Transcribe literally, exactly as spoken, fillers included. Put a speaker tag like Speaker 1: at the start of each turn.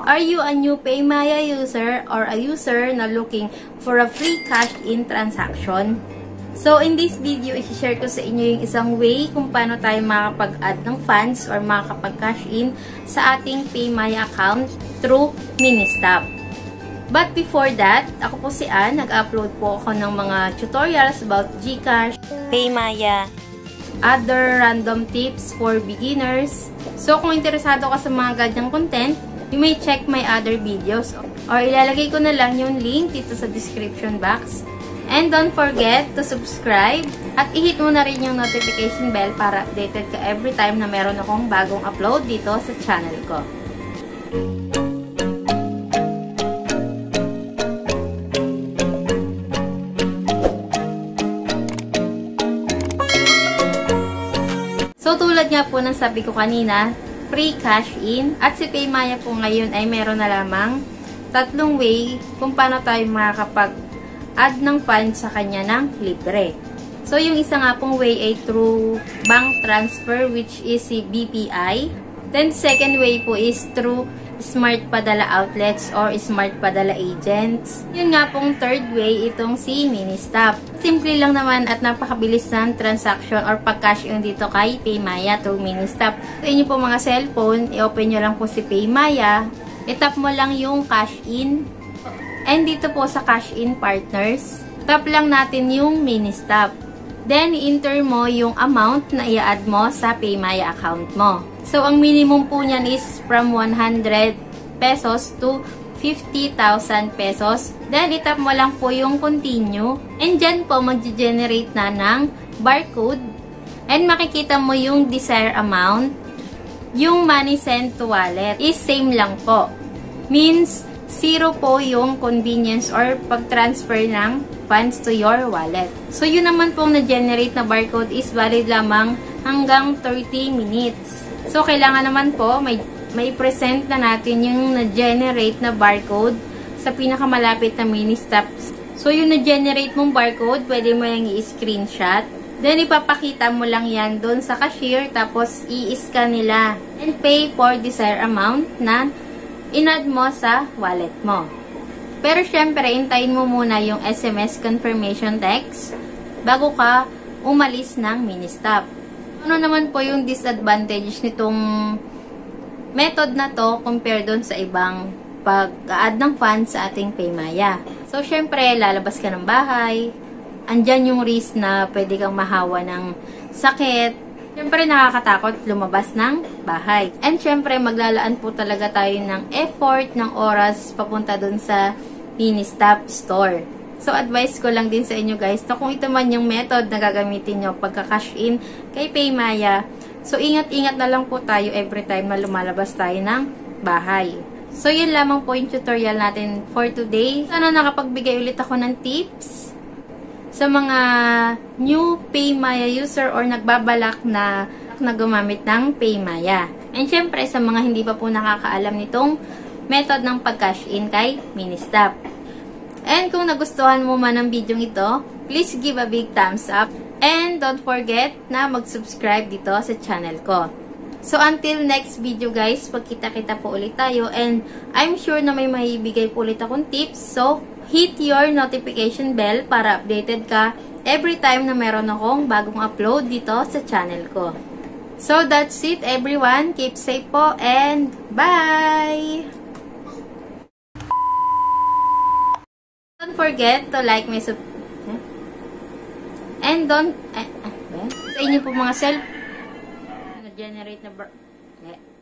Speaker 1: Are you a new PayMaya user or a user na looking for a free cash-in transaction? So, in this video, i-share ko sa inyo yung isang way kung paano tayo makakapag-add ng funds or makakapag-cash in sa ating PayMaya account through Ministop. But before that, ako po si Ann. Nag-upload po ako ng mga tutorials about GCash, PayMaya, other random tips for beginners. So, kung interesado ka sa mga ganyang content, you may check my other videos or ilalagay ko na lang yung link dito sa description box. And don't forget to subscribe at i-hit mo na rin yung notification bell para updated ka every time na meron akong bagong upload dito sa channel ko. So tulad nga po ng sabi ko kanina, free cash in at si PayMaya po ngayon ay meron na lamang tatlong way kung paano tayo makakapag add ng funds sa kanya ng libre. So, yung isa nga pong way ay through bank transfer which is si B P I. Then, second way po is through smart padala outlets or smart padala agents. Yun nga pong third way itong si Ministop. Simple lang naman at napakabilis ng transaction or pag-cash in dito kay PayMaya through Ministop. Sa inyo po mga cellphone, i-open nyo lang po si PayMaya. I-tap mo lang yung cash in. And dito po sa cash in partners, tap lang natin yung Ministop. Then, i-enter mo yung amount na i-add mo sa PayMaya account mo. So, ang minimum po niyan is from one hundred pesos to fifty thousand pesos. Then, itap mo lang po yung continue. And dyan po, mag-generate na ng barcode. And makikita mo yung desired amount. Yung money sent to wallet is same lang po. Means, zero po yung convenience or pag-transfer ng funds to your wallet. So, yun naman pong na-generate na barcode is valid lamang hanggang thirty minutes. So, kailangan naman po may, may present na natin yung na-generate na barcode sa pinakamalapit na Ministop. So, yung na-generate mong barcode, pwede mo yung i-screenshot. Then, ipapakita mo lang yan doon sa cashier, tapos i-scan nila and pay for desired amount na in-add mo sa wallet mo. Pero syempre, hintayin mo muna yung S M S confirmation text bago ka umalis ng Ministop. Ano naman po yung disadvantage nitong method na to compare doon sa ibang pag-add ng funds sa ating PayMaya? So, syempre, lalabas ka ng bahay. Andyan yung risk na pwede kang mahawa ng sakit. Siyempre, nakakatakot lumabas ng bahay. And siyempre, maglalaan po talaga tayo ng effort, ng oras, papunta dun sa Ministop store. So, advice ko lang din sa inyo guys, na kung ito man yung method na gagamitin nyo pagka-cash in kay PayMaya, so ingat-ingat na lang po tayo every time na lumalabas tayo ng bahay. So, yun lamang po yung tutorial natin for today. Sana nakapagbigay ulit ako ng tips sa mga new PayMaya user or nagbabalak na, na gumamit ng PayMaya. And syempre, sa mga hindi pa po nakakaalam nitong method ng pag-cash in kay Ministop. And kung nagustuhan mo man ang video ito, please give a big thumbs up. And don't forget na mag-subscribe dito sa channel ko. So, until next video guys, pagkita-kita po ulit tayo. And I'm sure na may maibigay po ulit akong tips. So, hit your notification bell para updated ka every time na meron akong bagong upload dito sa channel ko. So, that's it everyone. Keep safe po and bye! Don't forget to like my sub... And don't... Eh, eh, sa inyo po mga self... na-generate na...